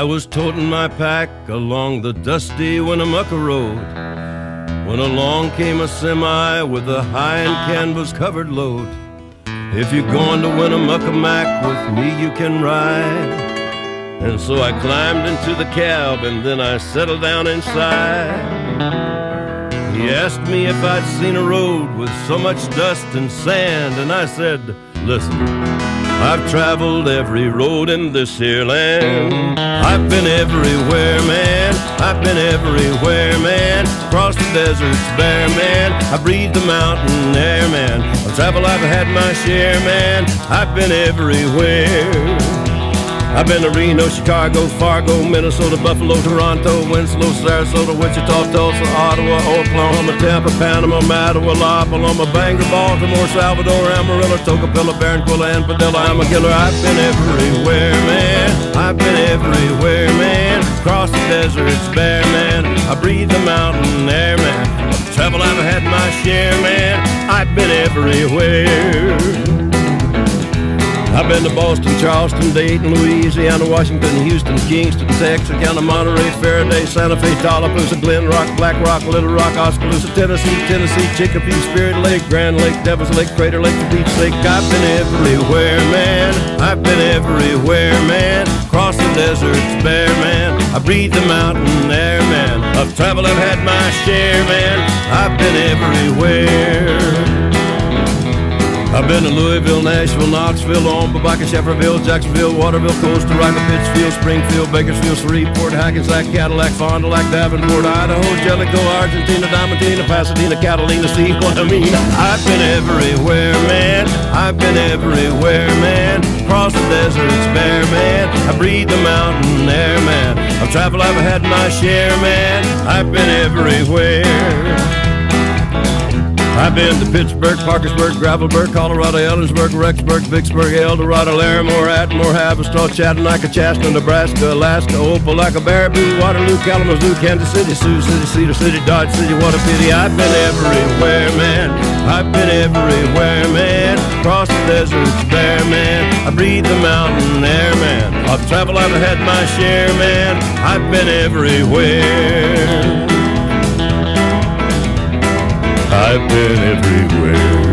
was toting my pack along the dusty Winnemucca road when along came a semi with a high and canvas covered load. If you're going to Winnemucca Mac with me, you can ride. And so I climbed into the cab and then I settled down inside. He asked me if I'd seen a road with so much dust and sand, and I said, listen, I've traveled every road in this here land. I've been everywhere, man. I've been everywhere, man. Across the deserts bare, man. I breathe the mountain air, man. Of travel I've had my share, man. I've been everywhere. I've been to Reno, Chicago, Fargo, Minnesota, Buffalo, Toronto, Winslow, Sarasota, Wichita, Tulsa, Ottawa, Oklahoma, Tampa, Panama, Mattawa, La Paloma, Bangor, Baltimore, Salvador, Amarillo, Tocopilla, Barranquilla, and Padilla. I'm a killer. I've been everywhere, man. I've been everywhere, man. Across the deserts bare, man. I breathe the mountain air, man. Of travel I've had my share, man. I've been everywhere. I've been to Boston, Charleston, Dayton, Louisiana, Washington, Houston, Kingston, Texarkana, Monterey, Faraday, Santa Fe, Tallapoosa, Glen Rock, Black Rock, Little Rock, Oskaloosa, Tennessee, Chicopee, Spirit Lake, Grand Lake, Devil's Lake, Crater Lake, the Beach Lake. I've been everywhere, man. I've been everywhere, man. Across the deserts bare, man. I breathe the mountain air, man. Of travel I've had my share, man. I've been everywhere. I've been to Louisville, Nashville, Knoxville, Omaha, Baca, Shefferville, Jacksonville, Waterville, Costa Rica, Pittsfield, Springfield, Bakersfield, Shreveport, Hackensack, Cadillac, Fond du Lac, Davenport, Idaho, Jellicoe, Argentina, Diamantina, Pasadena, Catalina, see what I mean? I've been everywhere, man. I've been everywhere, man. Across the deserts bare, man. I breathe the mountain air, man. Of travel I've had my share, man. I've been everywhere. I've been to Pittsburgh, Parkersburg, Gravelburg, Colorado, Ellensburg, Rexburg, Vicksburg, El Dorado, Larimore, Atmore, Haverstraw, Chattanooga, Chaska, Nebraska, Alaska, Opelika, Baraboo, Waterloo, Kalamazoo, Kansas City, Sioux City, Cedar City, Dodge City. What a pity. I've been everywhere, man. I've been everywhere, man. Across the deserts bare, man. I breathe the mountain air, man. Of travel I've had my share, man. I've been everywhere. I've been everywhere.